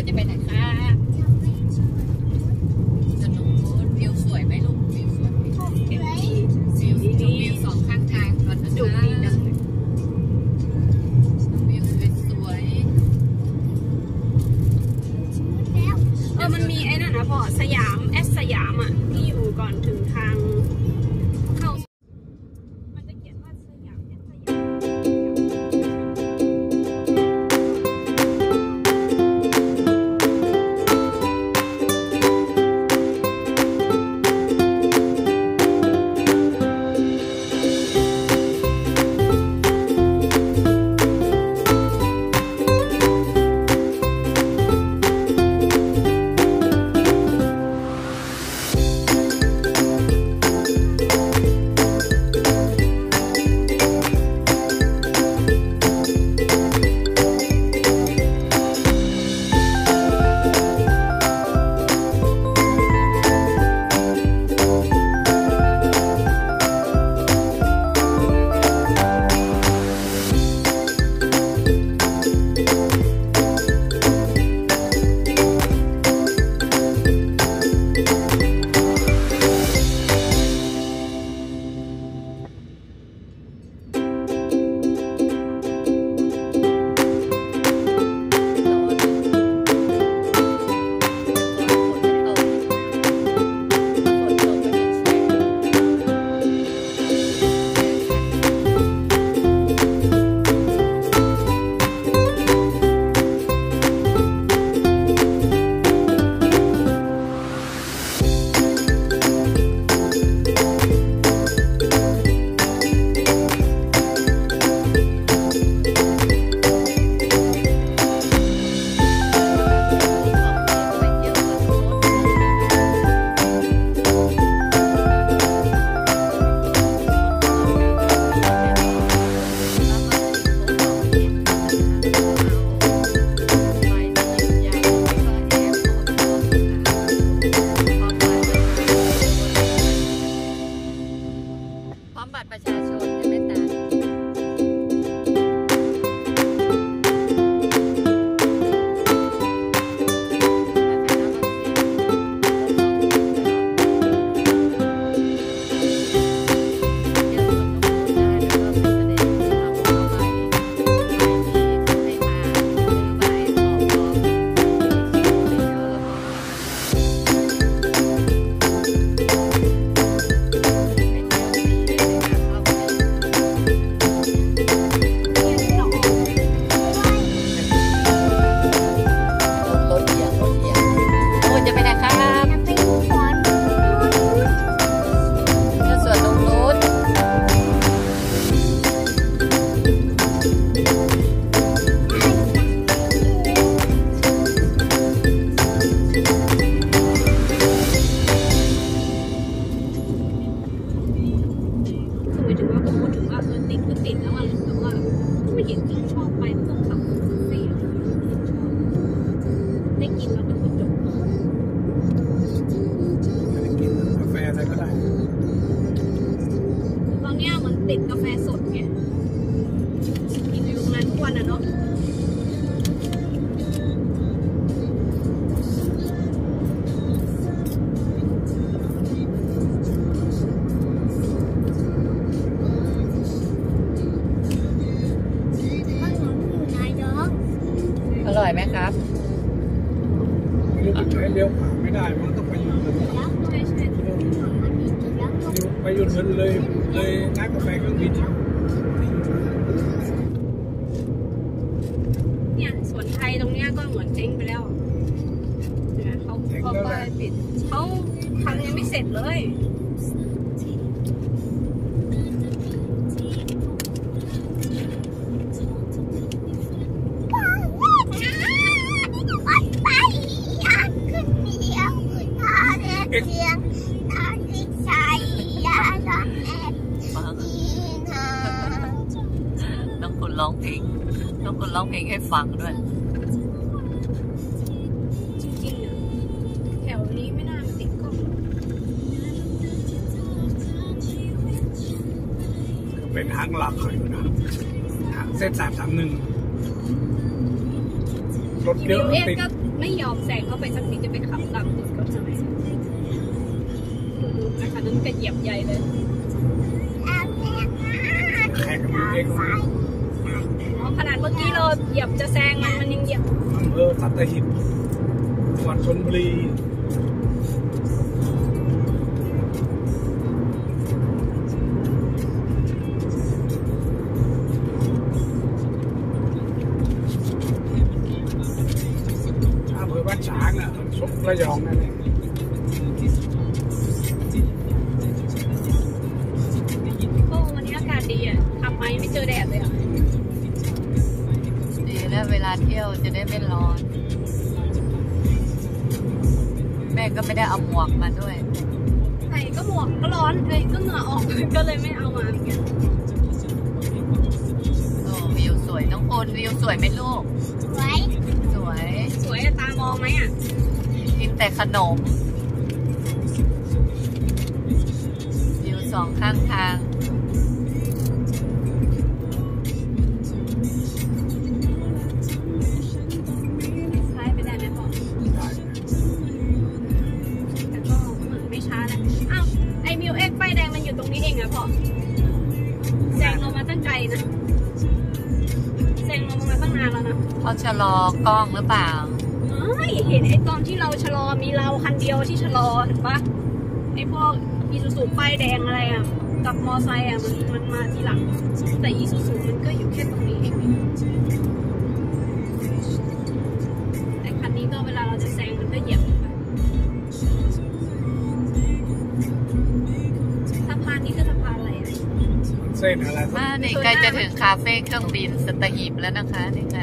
จะไปไหนคะสนุกวิวสวยไหมลูกวิวสวยวิวสองข้างทางก่อนนะจ๊ะวิวสวยมันมีไอ้นั่นนะพอสยามสยามอ่ะที่อยู่ก่อนถึงทางเข้ามันจะเขียนว่าสยามสยามประชาชนจะไม่ตายติดแล้วอ่ะแต่ว่าไม่เห็นที่ชอบไปพวกขับเสียได้กินแล้วก็จบกินกาแฟอะไรก็ได้ตอนนี้มันติดกาแฟสดไงกินอยู่โรงงานทุกวันอ่ะเนาะอร่อยไหมครับใช้เลี้ยวขวาไม่ได้มันต้องไปอยู่ไปอยู่เลยร้านกาแฟเครื่องบินเนี่ยสวนไทยตรงเนี้ยก็เหมือนเจ๊งไปแล้วเขาไปปิดเขาทำยังไม่เสร็จเลยน้องคุณร้องเพลงให้ฟังด้วยจริงๆอ่ะแถวนี้ไม่น่าติดกล้องเป็นทางหลักเขาอยู่นะทางเส้น331รถเยอะติดไม่ยอมแซงเข้าไปสักทีจะไปขับตามตูดเขาทำไมดูนะคะนั้นก็เหยียบใหญ่เลยแข่งกันเองขนาดเมื่อกี้เราเหยียบจะแซงมันยังเหยียบอำเภอสัตหีบจังหวัดชลบุรีอำเภอบ้านฉางอ่ะสมระยองนั่นเองโอ้วันนี้อากาศดีอ่ะขับไปไม่เจอแดดเลยอ่ะดีแล้วเวลาเที่ยวจะได้ไม่ร้อนแม่ก็ไม่ได้เอาหมวกมาด้วยใส่ก็หมวกก็ร้อนเลยก็เหงื่อออกก็เลยไม่เอามาเหมือนกันโอ้วิวสวยน้องพลวิวสวยไหมลูกสวยสวยสวยตามองไหมอ่ะกินแต่ขนมวิวสองข้างทางซ้ายไปได้ไหมพ่อแต่ก็เหมือนไม่ช้านะอ้าวไอมิวเอ็กป้ายแดงมันอยู่ตรงนี้เองอะพ่อแซงลงมาตั้งไกลนะแซงลงมาตั้งนานแล้วนะเขาชะลอกล้องหรือเปล่าไม่เห็นไอตอนที่เราชะลอมีเราคันเดียวที่ชะลอเห็นปะไอพวกอีซูซูป้ายแดงอะไรอะกับมอไซค์อะมันมาทีหลังแต่อีซูซูมันก็อยู่แค่ตรงนี้เองแต่คันนี้ก็เวลาเราจะแซงมันก็เหยียบสะพานนี้คือสะพานอะไรอะเส้นอะไรนี่ใกล้จะถึงคาเฟ่เครื่องบินสัตหีบแล้วนะคะนี่ค่ะ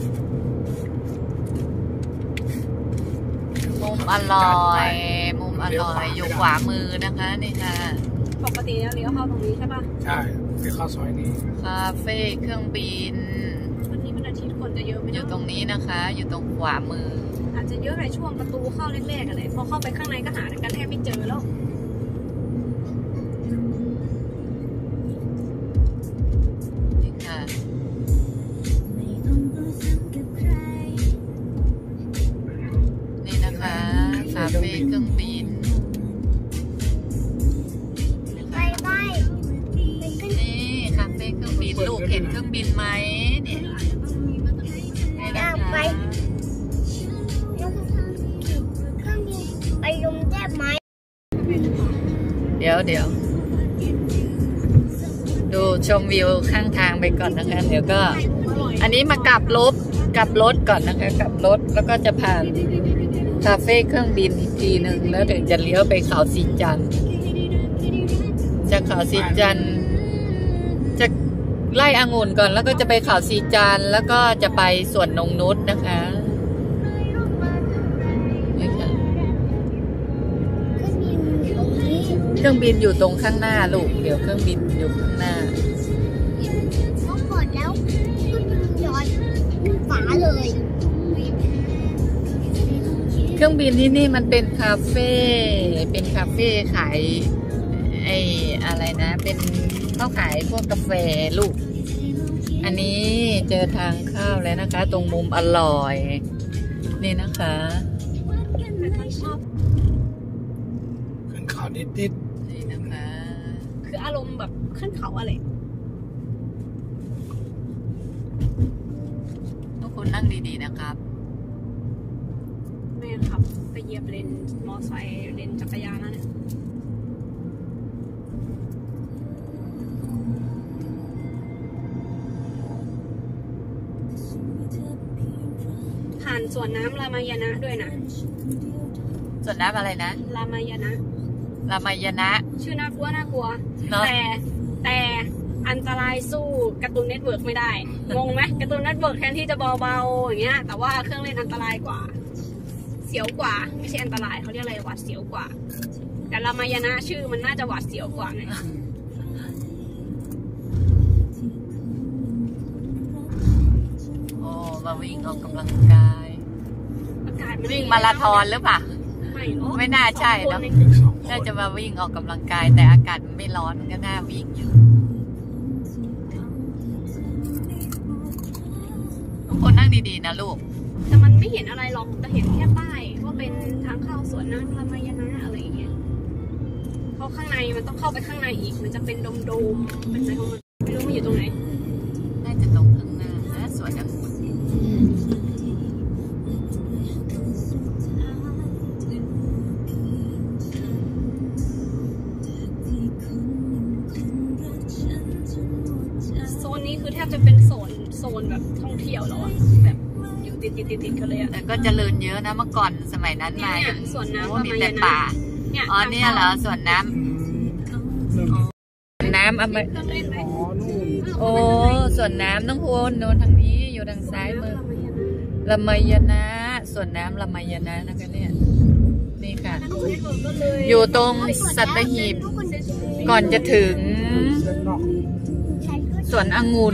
มุมอร่อยอยู่ขวามือนะคะนี่ค่ะปกติแล้วเลี้ยวเข้าตรงนี้ใช่ปะใช่เลี้ยวเข้าซอยนี้คาเฟ่เครื่องบินวันนี้เป็นอาทิตย์คนจะเยอะไหมอยู่ตรงนี้นะคะอยู่ตรงขวามืออาจจะเยอะในช่วงประตูเข้าแรกๆอะไรพอเข้าไปข้างในก็หากันแทบไม่เจอแล้วนี่ค่ะนี่นะคะคาเฟ่เครื่องบินนี่คาเฟ่เครื่องบินลูกเห็นเครื่องบินไหมเนี่ยอยากไปลงได้ไหมเดี๋ยวดูชมวิวข้างทางไปก่อนนะคะเดี๋ยวก็อันนี้มากลับรถก่อนนะคะกลับรถแล้วก็จะผ่านคาเฟ่เครื่องบินอีกทีหนึ่งแล้วถึงจะเลี้ยวไปเขาสีจันทร์จากเขาสีจันทร์จะไล่องุ่นก่อนแล้วก็จะไปเขาสีจันทร์แล้วก็จะไปสวนนงนุชนะคะนี่ค่ะเครื่องบินอยู่ตรงข้างหน้าลูกเดี๋ยวเครื่องบินอยู่ข้างหน้าเขาเปิดแล้วก็ย้อนฝาเลยเครื่องบินที่นี่มันเป็นคาเฟ่ขายไอ้อะไรนะเป็นเขาขายพวกกาแฟลูกอันนี้เจอทางเข้าแล้วนะคะตรงมุมอร่อยนี่นะคะขึ้นเขานิดนี่นะคะคืออารมณ์แบบขึ้นเขาอะไรทุกคนนั่งดีๆนะครับแม่ขับไปเหยียบเลนมอไซค์เลนจักรยานแล้วเนี่ยผ่านสวนน้ำรามายณะด้วยนะสวนน้ำอะไรนะรามายณะชื่อน่ากลัวแต่อันตรายสู้การ์ตูนเน็ตเวิร์กไม่ได้งงไหมการ์ตูนเน็ตเวิร์กแทนที่จะเบาๆอย่างเงี้ยแต่ว่าเครื่องเล่นอันตรายกว่าเสียวกว่าไม่ใช่อันตรายเขาเรียกอะไรหวาดเสียวกว่าแต่รามายณะชื่อมันน่าจะหวาดเสียวกว่าไงโอ้มาวิ่งออกกำลังกายวิ่งมาราธอนหรือเปล่าไม่น่าใช่เนาะน่าจะมาวิ่งออกกำลังกายแต่อากาศไม่ร้อนก็น่าวิ่งอยู่ทุกคนนั่งดีๆนะลูกแต่มันไม่เห็นอะไรหรอกแต่เห็นแค่ป้ายว่าเป็นทางเข้าสวนน้ำลำมายนะอะไรอย่างเงี้ยเพราะข้างในมันต้องเข้าไปข้างในอีกมันจะเป็นโดมๆเป็นอะไรของมันไม่รู้มันอยู่ตรงไหนน่าจะตรงข้างหน้านะสวนองุ่นโซนนี้คือแทบจะเป็นโซนแบบท่องเที่ยวแล้วอะแบบอยู่ติดกันเลยอะแต่ก็เจริญเยอะนะเมื่อก่อนสมัยนั้นมาสวนน้ำมีแต่ป่าอ๋อเนี่ยเหรอสวนน้ำเอามาโอ้สวนน้ำน้องโฮนโน่นทางนี้อยู่ทางซ้ายมือลำมายนะสวนน้ำลำมายนะนะคะเนี่ยนี่ค่ะอยู่ตรงสัตหีบก่อนจะถึงสวนองุ่น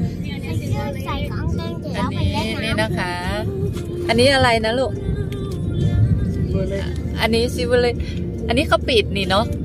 อันนี้นี่นะคะ อันนี้อะไรนะลูกอันนี้ซิวเลยอันนี้เขาปิดนี่เนาะ